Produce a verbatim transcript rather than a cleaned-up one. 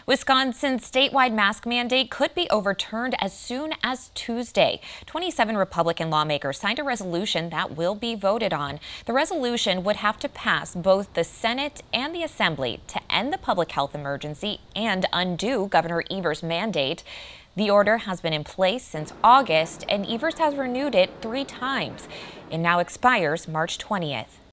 Wisconsin's statewide mask mandate could be overturned as soon as Tuesday. twenty-seven Republican lawmakers signed a resolution that will be voted on. The resolution would have to pass both the Senate and the Assembly to end the public health emergency and undo Governor Evers' mandate. The order has been in place since August, and Evers has renewed it three times. It now expires March twentieth.